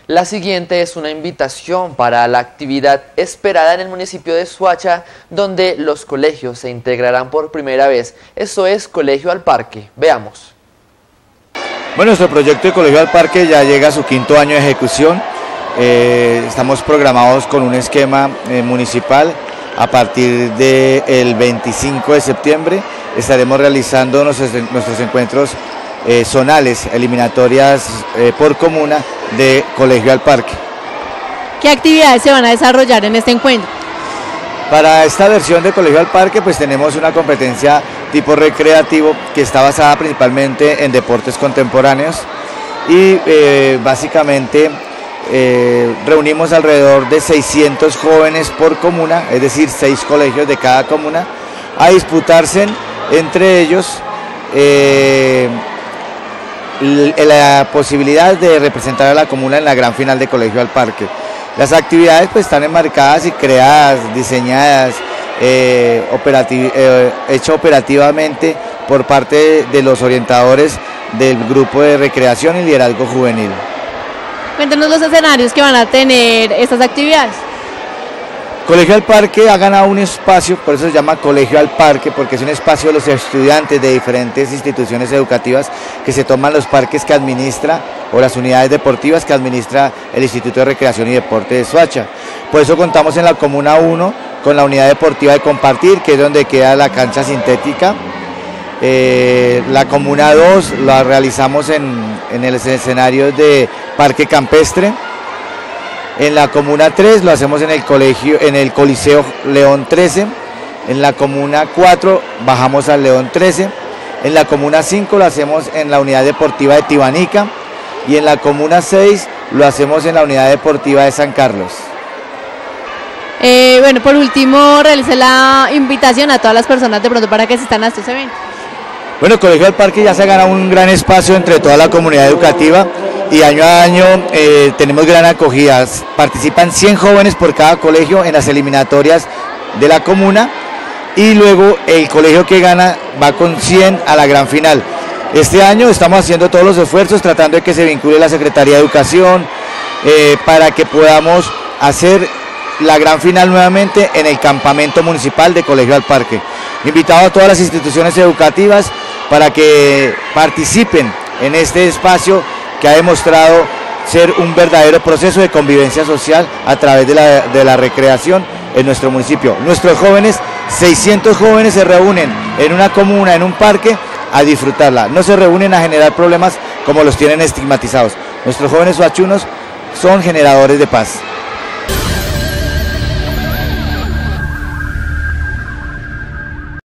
La siguiente es una invitación para la actividad esperada en el municipio de Soacha, donde los colegios se integrarán por primera vez. Eso es Colegio al Parque. Veamos. Bueno, nuestro proyecto de Colegio al Parque ya llega a su 5º año de ejecución. Estamos programados con un esquema municipal. A partir del 25 de septiembre estaremos realizando nuestros encuentros zonales, eliminatorias por comuna de Colegio al Parque. ¿Qué actividades se van a desarrollar en este encuentro? Para esta versión de Colegio al Parque pues tenemos una competencia tipo recreativo que está basada principalmente en deportes contemporáneos y básicamente reunimos alrededor de 600 jóvenes por comuna, es decir, 6 colegios de cada comuna, a disputarse entre ellos la posibilidad de representar a la comuna en la gran final de Colegio al Parque. Las actividades pues están enmarcadas y creadas, diseñadas, hecho operativamente por parte de los orientadores del grupo de recreación y liderazgo juvenil. Cuéntanos los escenarios que van a tener estas actividades. Colegio al Parque ha ganado un espacio, por eso se llama Colegio al Parque, porque es un espacio de los estudiantes de diferentes instituciones educativas que se toman los parques que administra o las unidades deportivas que administra el Instituto de Recreación y Deporte de Soacha. Por eso contamos en la Comuna 1 con la unidad deportiva de Compartir, que es donde queda la cancha sintética. La Comuna 2 la realizamos en el escenario de Parque Campestre. En la Comuna 3 lo hacemos en el Coliseo León 13, en la Comuna 4 bajamos al León 13, en la Comuna 5 lo hacemos en la Unidad Deportiva de Tibanica y en la Comuna 6 lo hacemos en la Unidad Deportiva de San Carlos. Bueno, por último, realice la invitación a todas las personas de pronto para que asistan a estos eventos. Bueno, Colegio al Parque ya se ha ganado un gran espacio entre toda la comunidad educativa y año a año tenemos gran acogida. Participan 100 jóvenes por cada colegio en las eliminatorias de la comuna y luego el colegio que gana va con 100 a la gran final. Este año estamos haciendo todos los esfuerzos tratando de que se vincule la Secretaría de Educación para que podamos hacer la gran final nuevamente en el campamento municipal de Colegio al Parque. Invitado a todas las instituciones educativas para que participen en este espacio que ha demostrado ser un verdadero proceso de convivencia social a través de la recreación en nuestro municipio. Nuestros jóvenes, 600 jóvenes se reúnen en una comuna, en un parque, a disfrutarla. No se reúnen a generar problemas como los tienen estigmatizados. Nuestros jóvenes soachunos son generadores de paz.